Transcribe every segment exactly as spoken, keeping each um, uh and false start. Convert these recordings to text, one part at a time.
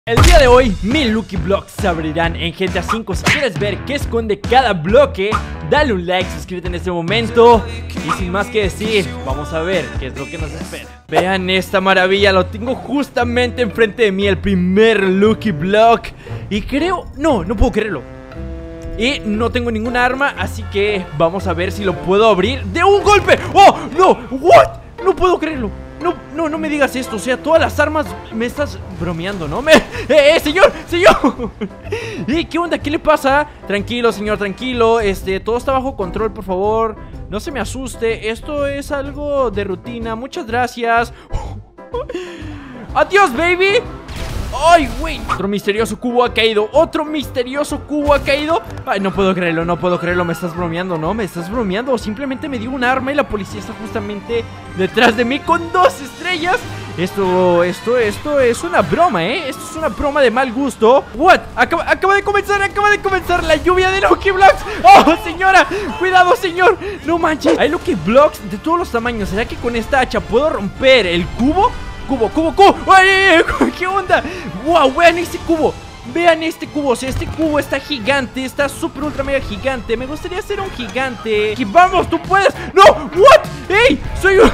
El día de hoy, mil Lucky Blocks se abrirán en G T A cinco. Si quieres ver qué esconde cada bloque, dale un like, suscríbete en este momento. Y sin más que decir, vamos a ver qué es lo que nos espera. Vean esta maravilla, lo tengo justamente enfrente de mí, el primer Lucky Block. Y creo... no, no puedo creerlo. Y no tengo ninguna arma, así que vamos a ver si lo puedo abrir de un golpe. ¡Oh, no! ¿What? No puedo creerlo. No, no, no me digas esto, o sea, todas las armas. Me estás bromeando, ¿no? Me... ¡Eh, eh, señor! ¡Señor! ¿Y qué onda? ¿Qué le pasa? Tranquilo, señor, tranquilo. Este, todo está bajo control, por favor. No se me asuste, esto es algo de rutina. Muchas gracias. ¡Adiós, baby! ¡Ay, güey! Otro misterioso cubo ha caído. Otro misterioso cubo ha caído. Ay, no puedo creerlo, no puedo creerlo. Me estás bromeando, ¿no? Me estás bromeando. O simplemente me dio un arma y la policía está justamente detrás de mí con dos estrellas. Esto, esto, esto es una broma, ¿eh? Esto es una broma de mal gusto. What? Acaba, acaba de comenzar, acaba de comenzar la lluvia de Lucky Blocks. ¡Oh, señora! ¡Cuidado, señor! ¡No manches! Hay Lucky Blocks de todos los tamaños. ¿Será que con esta hacha puedo romper el cubo? Cubo, cubo, cubo. ¡Ay! ¿Qué onda? ¡Wow! Vean este cubo. Vean este cubo. O sea, este cubo está gigante. Está súper ultra mega gigante. Me gustaría ser un gigante. Y vamos, tú puedes. ¡No! ¿What? ¡Ey! Soy un...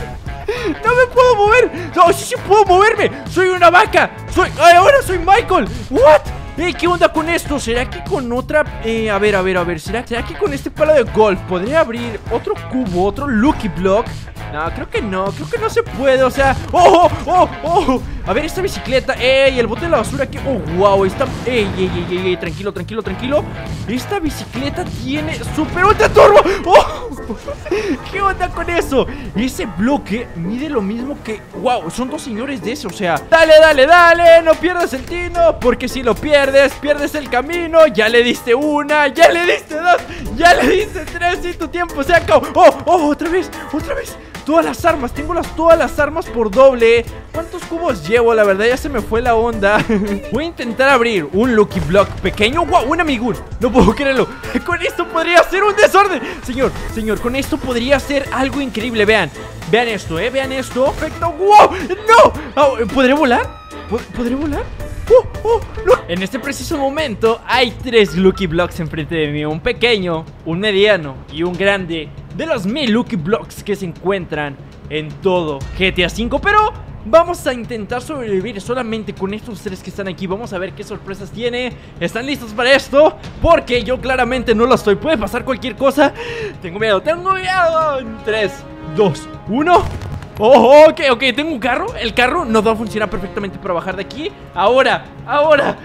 ¡No me puedo mover! ¡No, sí, sí puedo moverme! ¡Soy una vaca! ¡Soy... ¡Ay, ahora soy Michael! ¿What? Ey, ¿qué onda con esto? ¿Será que con otra... Eh, a ver, a ver, a ver ¿Será, ¿Será que con este palo de golf podría abrir otro cubo, otro Lucky Block? No, creo que no, creo que no se puede, o sea... ¡Oh, oh, oh! A ver, esta bicicleta, ¡ey! El bote de la basura que... ¡Oh, wow! Esta... ¡Ey, ey, ey, ey! Tranquilo, tranquilo, tranquilo. Esta bicicleta tiene super ultra turbo. ¡Oh! ¿Qué onda con eso? Ese bloque mide lo mismo que... ¡Wow! Son dos señores de ese, o sea... ¡Dale, dale, dale! No pierdas el tino, porque si lo pierdes, pierdes el camino. Ya le diste una, ya le diste dos, ya le diste tres y tu tiempo se acabó. ¡Oh, oh! Otra vez, otra vez. Todas las armas, tengo las, todas las armas por doble. ¿Cuántos cubos llevo? La verdad ya se me fue la onda. Voy a intentar abrir un Lucky Block pequeño. ¡Wow! Un amigún. No puedo creerlo. Con esto podría ser un desorden. Señor, señor, con esto podría ser algo increíble. Vean, vean esto, eh, vean esto. Perfecto. ¡Wow! ¡No! Oh, ¿podré volar? ¿Podré volar? ¡Oh, oh, no! En este preciso momento hay tres Lucky Blocks enfrente de mí. Un pequeño, un mediano y un grande. De los mil Lucky Blocks que se encuentran en todo G T A cinco. Pero vamos a intentar sobrevivir solamente con estos tres que están aquí. Vamos a ver qué sorpresas tiene. ¿Están listos para esto? Porque yo claramente no lo estoy. Puede pasar cualquier cosa. Tengo miedo, tengo miedo. tres, dos, uno. Oh, ok, ok, tengo un carro. El carro no va a funcionar perfectamente para bajar de aquí. Ahora, ahora.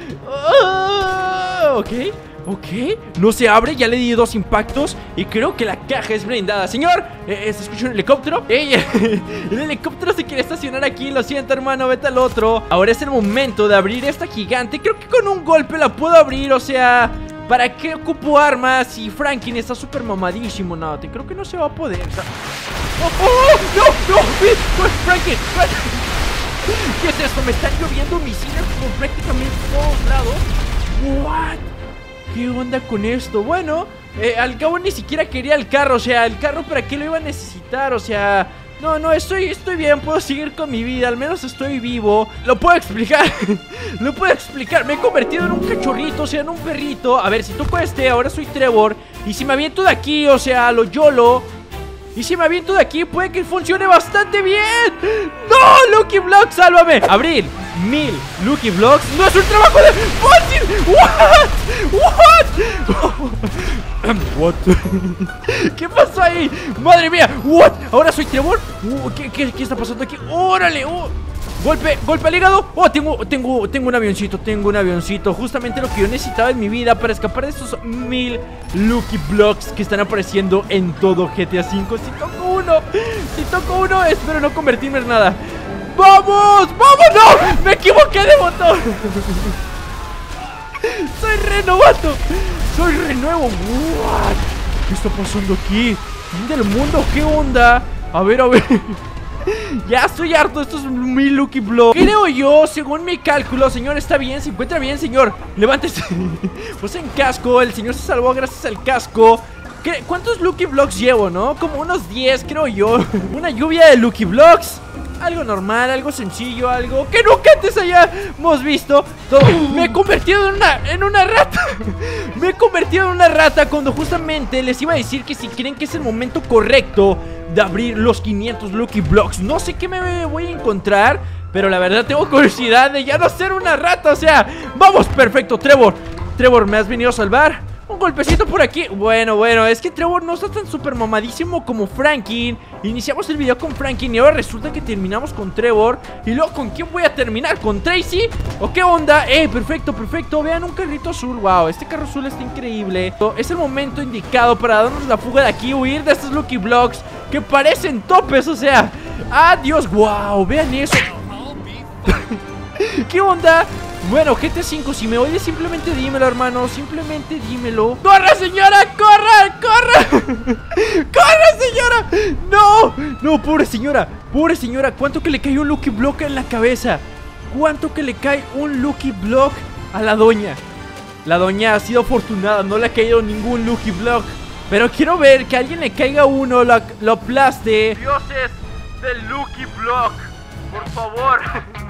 Oh, ok, ok. No se abre, ya le di dos impactos. Y creo que la caja es blindada. Señor, eh, ¿se escucha un helicóptero? Ey, el helicóptero se quiere estacionar aquí. Lo siento, hermano, vete al otro. Ahora es el momento de abrir esta gigante. Creo que con un golpe la puedo abrir, o sea... ¿Para qué ocupo armas si Franklin está súper mamadísimo? No, te creo que no se va a poder. ¡Oh, oh, oh! ¡No, no! ¡Franklin! ¿Qué es esto? Me están lloviendo misiles por prácticamente todos lados. ¿What? ¿Qué onda con esto? Bueno, eh, al cabo ni siquiera quería el carro. O sea, el carro ¿para qué lo iba a necesitar? O sea... No, no, estoy, estoy bien, puedo seguir con mi vida, al menos estoy vivo. Lo puedo explicar, lo puedo explicar. Me he convertido en un cachorrito, o sea, en un perrito. A ver, si toco este, ahora soy Trevor. Y si me aviento de aquí, o sea, lo YOLO. Y si me aviento de aquí, puede que funcione bastante bien. ¡No! Lucky Blocks, sálvame. Abrir mil Lucky Blocks no es un trabajo de fácil. What? What? What? ¿Qué pasó ahí? Madre mía. What? Ahora soy Trevor. uh, ¿qué, qué, ¿Qué está pasando aquí? ¡Órale! Oh. Golpe, golpe al hígado. Oh, tengo, tengo, tengo un avioncito, tengo un avioncito. Justamente lo que yo necesitaba en mi vida para escapar de estos mil Lucky Blocks que están apareciendo en todo G T A cinco. Si toco uno, si toco uno, espero no convertirme en nada. ¡Vamos! ¡Vamos! ¡No! ¡Me equivoqué de botón! ¡Soy renovato! ¡Soy renuevo! What? ¿Qué está pasando aquí? ¿Fin del mundo? ¿Qué onda? A ver, a ver. Ya estoy harto de estos mil Lucky Blocks. Creo yo, según mi cálculo. Señor, ¿está bien? ¿Se encuentra bien, señor? Levántese. Pues en casco, el señor se salvó gracias al casco. ¿Qué? ¿Cuántos Lucky Blocks llevo, no? Como unos diez, creo yo. Una lluvia de Lucky Blocks. algo normal, algo sencillo, algo que nunca antes hayamos visto. Todo. Me he convertido en una, en una rata. Me he convertido en una rata cuando justamente les iba a decir que si creen que es el momento correcto de abrir los quinientos Lucky Blocks. No sé qué me voy a encontrar, pero la verdad tengo curiosidad de ya no ser una rata. O sea, vamos, perfecto, Trevor. Trevor, ¿me has venido a salvar? Un golpecito por aquí. Bueno, bueno, es que Trevor no está tan súper mamadísimo como Franklin. Iniciamos el video con Franklin y ahora resulta que terminamos con Trevor. Y luego, ¿con quién voy a terminar? ¿Con Tracy? ¿O qué onda? Eh, perfecto, perfecto. Vean, un carrito azul. Wow, este carro azul está increíble. Es el momento indicado para darnos la fuga de aquí, huir de estos Lucky Blocks que parecen topes, o sea. ¡Adiós! Wow, vean eso. ¿Qué onda? Bueno, G T A cinco, si me oyes, simplemente dímelo, hermano. Simplemente dímelo. ¡Corre, señora! ¡Corre! ¡Corre! ¡Corre, señora! ¡No! No, pobre señora. Pobre señora. ¿Cuánto que le cae un Lucky Block en la cabeza? ¿Cuánto que le cae un Lucky Block a la doña? La doña ha sido afortunada. No le ha caído ningún Lucky Block. Pero quiero ver que a alguien le caiga uno, lo, lo aplaste. Dioses del Lucky Block, por favor.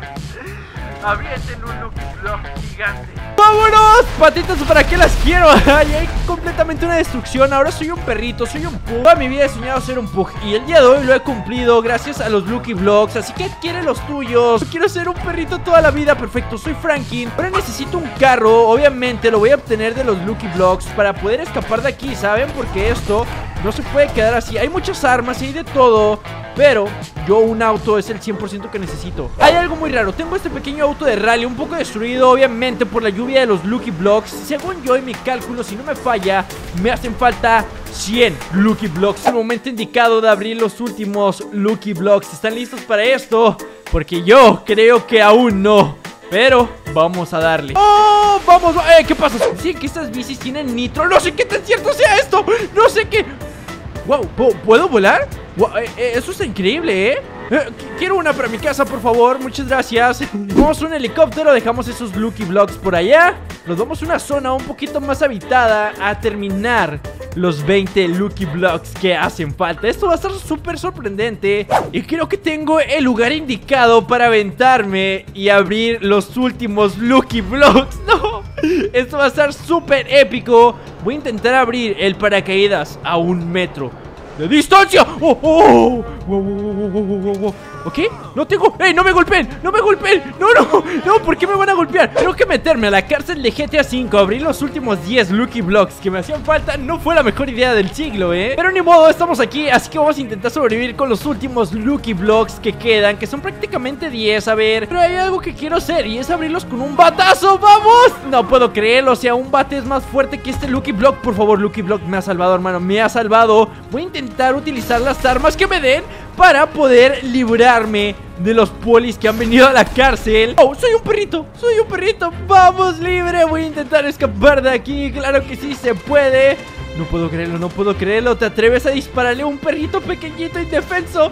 Avienten un Lucky Block gigante. ¡Vámonos! Patitas, ¿para qué las quiero? Ay, hay completamente una destrucción. Ahora soy un perrito, soy un pug. Toda mi vida he soñado ser un pug y el día de hoy lo he cumplido gracias a los Lucky Blocks. Así que adquiere los tuyos. Yo quiero ser un perrito toda la vida. Perfecto, soy Franklin. Ahora necesito un carro. Obviamente lo voy a obtener de los Lucky Blocks para poder escapar de aquí, ¿saben? Porque esto no se puede quedar así. Hay muchas armas y hay de todo, pero yo un auto es el cien por ciento que necesito. Hay algo muy raro. Tengo este pequeño auto de rally un poco destruido, obviamente por la lluvia de los Lucky Blocks. Según yo y mi cálculo, si no me falla, me hacen falta cien Lucky Blocks. Es el momento indicado de abrir los últimos Lucky Blocks. ¿Están listos para esto? Porque yo creo que aún no, pero vamos a darle. ¡Oh! ¡Vamos! Eh, ¿qué pasa? Sí, que estas bicis tienen nitro. No sé qué tan cierto sea esto. No sé qué. ¡Wow! ¿Puedo volar? Wow, eh, eh, eso está increíble, ¿eh? Eh, quiero una para mi casa, por favor, muchas gracias. Vamos a un helicóptero, dejamos esos Lucky Blocks por allá. Nos vamos a una zona un poquito más habitada a terminar los veinte Lucky Blocks que hacen falta. Esto va a estar súper sorprendente y creo que tengo el lugar indicado para aventarme y abrir los últimos Lucky Blocks. ¡No! Esto va a estar súper épico. Voy a intentar abrir el paracaídas a un metro de distancia. ¡Oh! ¡Oh! ¡Wow, wow, wow, wow, wow, wow! ¿Ok? No tengo... ¡Ey! ¡No me golpeen! ¡No me golpeen! ¡No, no! ¡No! ¿Por qué me van a golpear? Tengo que meterme a la cárcel de G T A cinco. Abrir los últimos diez Lucky Blocks que me hacían falta. No fue la mejor idea del siglo, ¿eh? Pero ni modo, estamos aquí. Así que vamos a intentar sobrevivir con los últimos Lucky Blocks que quedan, que son prácticamente diez. A ver, pero hay algo que quiero hacer y es abrirlos con un batazo. ¡Vamos! No puedo creerlo. O sea, un bate es más fuerte que este Lucky Block. Por favor, Lucky Block, me ha salvado, hermano. Me ha salvado. Voy a intentar utilizar las armas que me den para poder librarme de los polis que han venido a la cárcel. Oh, soy un perrito, soy un perrito. Vamos, libre, voy a intentar escapar de aquí. Claro que sí se puede. No puedo creerlo, no puedo creerlo. ¿Te atreves a dispararle a un perrito pequeñito indefenso?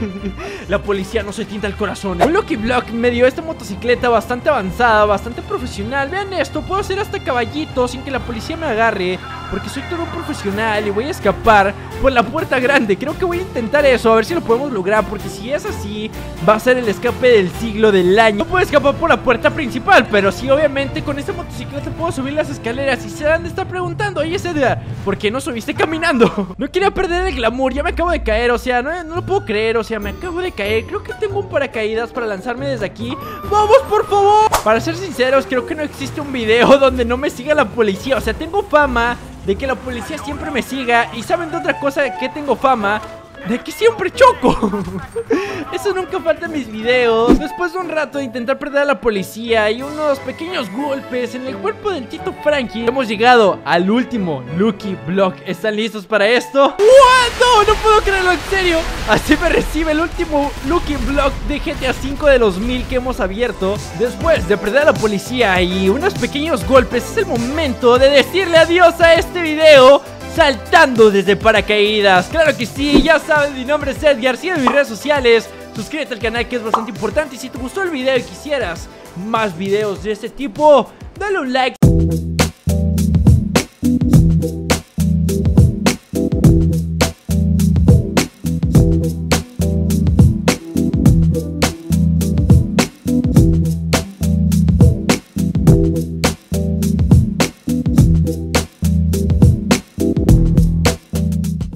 La policía no se tienta el corazón. Un Lucky Block me dio esta motocicleta bastante avanzada, bastante profesional. Vean esto, puedo hacer hasta caballito sin que la policía me agarre, porque soy todo un profesional y voy a escapar por la puerta grande. Creo que voy a intentar eso, a ver si lo podemos lograr, porque si es así, va a ser el escape del siglo del año. No puedo escapar por la puerta principal, pero sí, obviamente, con esta motocicleta puedo subir las escaleras. Y se han de estar preguntando, oye, Cedra, ¿por qué no subiste caminando? No quería perder el glamour, ya me acabo de caer, o sea, no, no lo puedo creer, o sea, me acabo de caer. Creo que tengo un paracaídas para lanzarme desde aquí. ¡Vamos, por favor! Para ser sinceros, creo que no existe un video donde no me siga la policía. O sea, tengo fama de que la policía siempre me siga. Y ¿saben de otra cosa de que tengo fama? De que siempre choco. Eso nunca falta en mis videos. Después de un rato de intentar perder a la policía y unos pequeños golpes en el cuerpo del Tito Franklin, hemos llegado al último Lucky Block. ¿Están listos para esto? ¡What! No, no puedo creerlo, en serio. Así me recibe el último Lucky Block de G T A cinco de los mil que hemos abierto. Después de perder a la policía y unos pequeños golpes, es el momento de decirle adiós a este video saltando desde paracaídas. Claro que sí, ya saben, mi nombre es Edgar. Sígueme en mis redes sociales, suscríbete al canal, que es bastante importante. Y si te gustó el video y quisieras más videos de este tipo, dale un like.